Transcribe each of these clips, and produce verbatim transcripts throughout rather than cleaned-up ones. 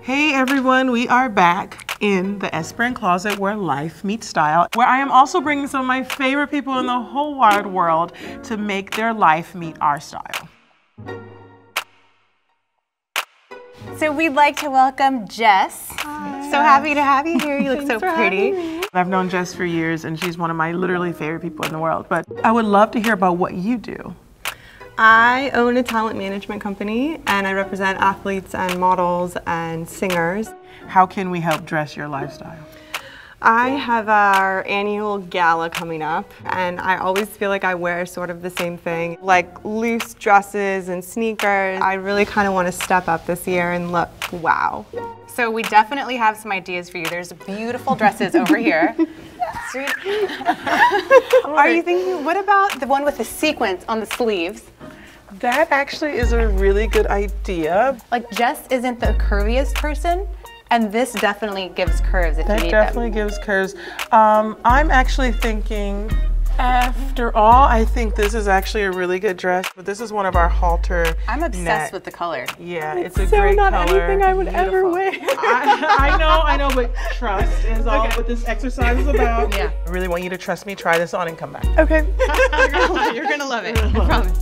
Hey everyone, we are back in the Esperin Closet where life meets style, where I am also bringing some of my favorite people in the whole wide world to make their life meet our style. So we'd like to welcome Jess. Hi. So happy to have you here. You look so pretty. I've known Jess for years and she's one of my literally favorite people in the world, but I would love to hear about what you do. I own a talent management company and I represent athletes and models and singers. How can we help dress your lifestyle? I have our annual gala coming up and I always feel like I wear sort of the same thing, like loose dresses and sneakers. I really kind of want to step up this year and look wow. So we definitely have some ideas for you. There's beautiful dresses over here. Sweet. Are you thinking, what about the one with the sequins on the sleeves? That actually is a really good idea. Like Jess isn't the curviest person, and this definitely gives curves if that you need definitely them. gives curves. Um, I'm actually thinking, after all, I think this is actually a really good dress, but this is one of our halter I'm obsessed net. with the color. Yeah, It's, it's a so great not color. anything I would Beautiful. ever wear. I, I know, I know, but trust is all Okay. what this exercise is about. Yeah. I really want you to trust me, try this on and come back. Okay. You're gonna love it. You're gonna love it. I promise.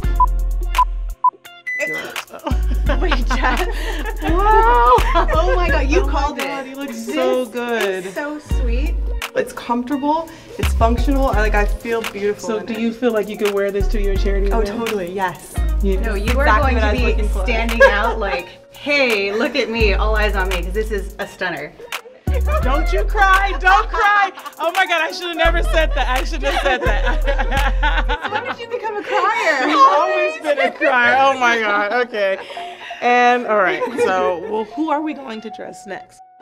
Wait, Jess. Wow! Oh my God, you Oh my called God, it. you look so good. So sweet. It's comfortable, it's functional, I like I feel beautiful. So in do it. you feel like you could wear this to your charity Oh, event? totally, yes. Yeah. No, you are Exactly going what I to was be looking for. standing out like, hey, look at me, all eyes on me, because this is a stunner. Don't you cry, don't cry. Oh my God, I should have never said that. I should have said that. When did you become a crier? I've always been a crier. Oh my God, okay. And all right, so, well, who are we going to dress next?